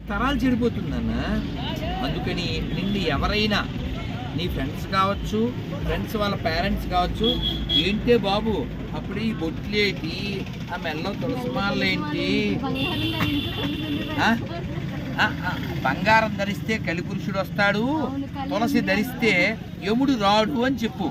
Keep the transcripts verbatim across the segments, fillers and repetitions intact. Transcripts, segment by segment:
తరాలు చెడిపోతుందన్న. అందుకని నిన్ను ఎవరైనా నీ ఫ్రెండ్స్ కావచ్చు, ఫ్రెండ్స్ వాళ్ళ పేరెంట్స్ కావచ్చు, ఏంటే బాబు అప్పుడు ఈ బొట్లేంటి, ఆ మెల్ల తులసిమాలేంటి, బంగారం ధరిస్తే కలిపురుషుడు వస్తాడు, తులసి ధరిస్తే యముడు రాడు అని చెప్పు.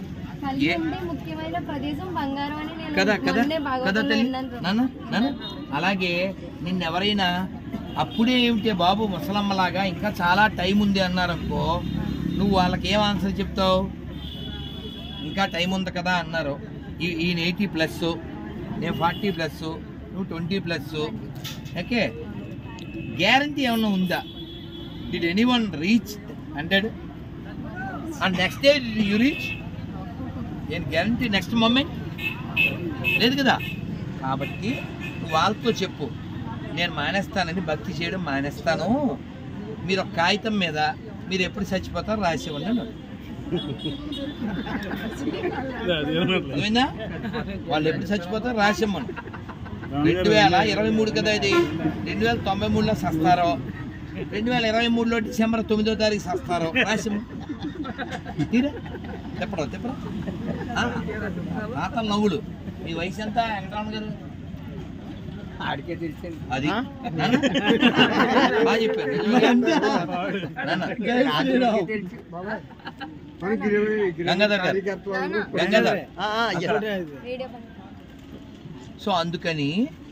కదా కదా కదా తల్లి నాన్న నాన్న. అలాగే నిన్నెవరైనా అప్పుడే ఏమిటే బాబు ముసలమ్మలాగా ఇంకా చాలా టైం ఉంది అన్నారనుకో, నువ్వు వాళ్ళకి ఏం ఆన్సర్ చెప్తావు? ఇంకా టైం ఉంది కదా అన్నారు. ఈయన ఎయిటీ ప్లస్, నేను ఫార్టీ ప్లస్, నువ్వు ట్వంటీ ప్లస్. ఓకే, గ్యారంటీ ఏమన్నా ఉందా? Did any one reach hundred and next day you reach? నేను గ్యారంటీ నెక్స్ట్ మూమెంట్ లేదు కదా. కాబట్టి వాళ్ళతో చెప్పు, నేను మానేస్తానని, భక్తి చేయడం మానేస్తాను, మీరు ఒక కాగితం మీద మీరు ఎప్పుడు చచ్చిపోతారో రాసి ఉండండి. వాళ్ళు ఎప్పుడు చచ్చిపోతారో రాసిమ్మను. రెండు వేల ఇరవై మూడు కదా ఇది, రెండు వేల తొంభై మూడులో సస్తారో, రెండు వేల ఇరవై మూడులో డిసెంబర్ తొమ్మిదో తారీఖు సస్తారో రాసిమ్మ. తీరా చెప్పడం చెప్పరా తాత నవ్వుడు. మీ వయసు ఎంత వెంకటరమణ గారు? ఆడికే తెలిసింది అది. బాగా చెప్పారు. గంగాధర్ గారు, గంగాధర్. సో అందుకని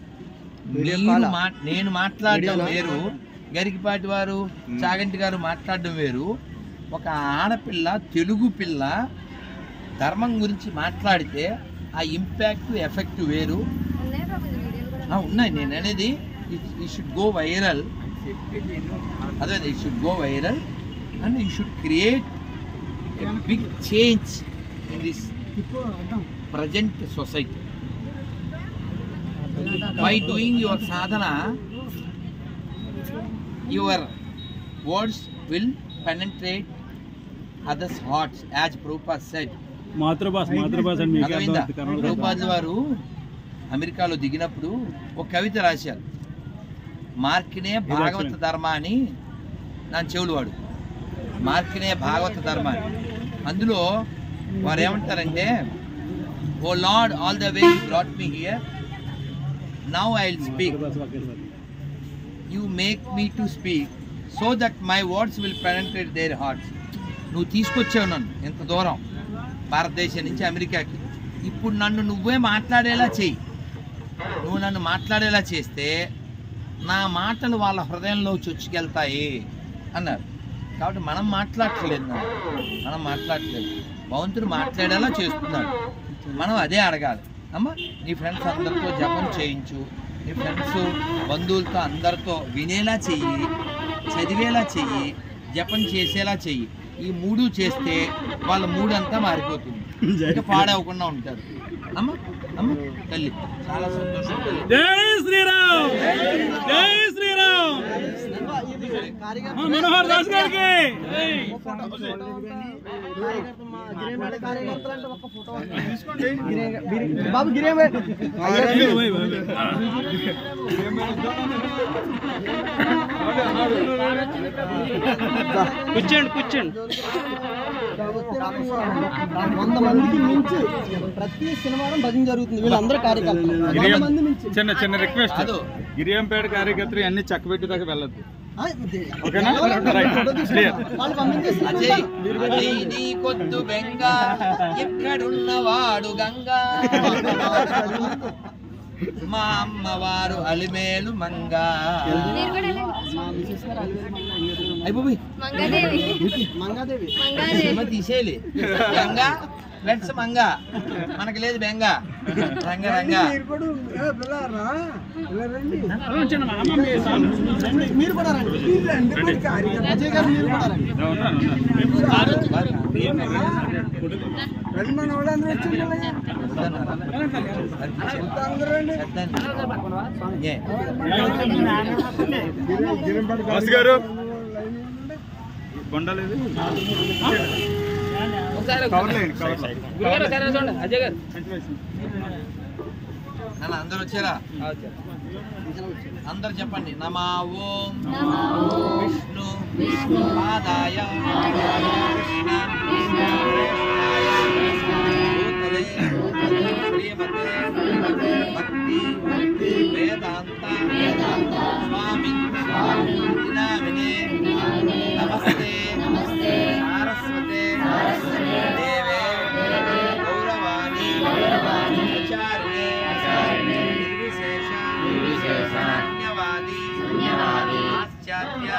నేను మాట్లాడడం వేరు, గరికిపాటి వారు, చాగంటి గారు మాట్లాడడం వేరు. ఒక ఆడపిల్ల, తెలుగు పిల్ల ధర్మం గురించి మాట్లాడితే ఆ ఇంపాక్ట్, ఎఫెక్ట్ వేరు. ఉన్నాయి. నేను అనేది ఈ షుడ్ గో వైరల్, అదే ఈ should go viral and you should create a big change in this present society. By doing your sadhana, your words will penetrate others' hearts, as Prabhupada said. మాతృభాష మాతృభాష ప్రభుపాదుల వారు అమెరికాలో దిగినప్పుడు ఒక కవిత రాశారు. మార్కినే భాగవత ధర్మ అని నా చెవులు వాడు, మార్కినే భాగవత ధర్మ అని. అందులో వారు ఏమంటారంటే, oh Lord, all the way you brought me here, now I'll speak. You make me to speak so that my words will penetrate their hearts. నువ్వు తీసుకొచ్చావు నన్ను ఎంత దూరం, భారతదేశం నుంచి అమెరికాకి. ఇప్పుడు నన్ను నువ్వే మాట్లాడేలా చెయ్యి. నువ్వు నన్ను మాట్లాడేలా చేస్తే నా మాటలు వాళ్ళ హృదయంలో చొచ్చుకెళ్తాయి అన్నారు. కాబట్టి మనం మాట్లాడట్లేదు, మనం మాట్లాడట్లేదు, భగవంతుడు మాట్లాడేలా చేస్తున్నాడు. మనం అదే అడగాలి. అమ్మ, నీ ఫ్రెండ్స్ అందరితో జపం చేయించు, నీ ఫ్రెండ్స్ బంధువులతో అందరితో వినేలా చెయ్యి, చదివేలా చెయ్యి, జపం చేసేలా చెయ్యి. ఈ మూడు చేస్తే వాళ్ళ మూడు అంతా మారిపోతుంది, ఇంకా పాడవకుండా ఉంటారు. అమ్మ అమ్మ తల్లి చాలా సంతోషం. జై శ్రీరామ్, జై శ్రీరామ్. మనోహర్ దాస్ గారికి బాబు గిరే కూర్చోండి కూర్చోండి. వంద మందికి మించి ప్రతి శనివారం భజన జరుగుతుంది. వీళ్ళందరూ కార్యకర్తలు. చిన్న చిన్న రిక్వెస్ట్, గిరియంపేట కార్యకర్తలు అన్ని చక్కబెట్టి దాకా వెళ్ళద్దు. కొద్దు బెంగా ఎక్కడున్నవాడు గంగా, మా అమ్మవారు అలిమేలు మంగా. తీసేయాలి గంగా ఫ్రెండ్స్ మంగా, మనకి లేదు బెంగా. రంగ రంగా మీరు కూడా గారు కొండలేదు. నాన్న అందరు వచ్చారా? అందరు చెప్పండి. నమా ఓం విష్ణు పాదాయ కృష్ణ శ్రీమతే భక్తి వేదాంత స్వామి నామినే నమస్తే సారస్వతే దేవే గౌరవాణి ఆచార్యే నిర్విశేష ధన్యవాది ఆశ్చార్య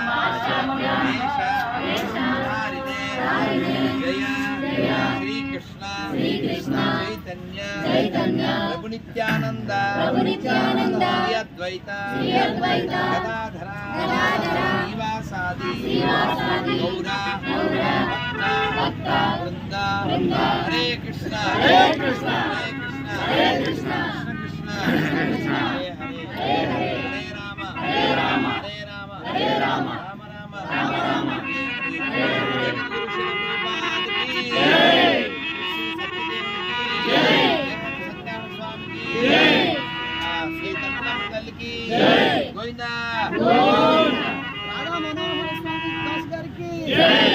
దేశారిణే జయ శ్రీకృష్ణ చైతన్య ప్రభు నిత్యానంద శ్రీ అద్వైత గదాధర శ్రీవాసాది గౌరా భక్త వృంద హరే కృష్ణ హరే కృష్ణ హరే కృష్ణ కృష్ణ కృష్ణ హరే హరే హరే రామ హరే రామ హరే రామ హరే రామ రామ రామ రామ రామ హరే హరే జగద్గురు శ్రీ ప్రభుపాద కీ జై శ్రీ సత్యదేవ్ కీ జై సత్యనారాయణ స్వామి కీ జై శ్రీ తమ్మమ్మ తల్లి కీ జై గోవిందా గోవిందా రాధా మనోహర స్వామి దాస్ గారికి జై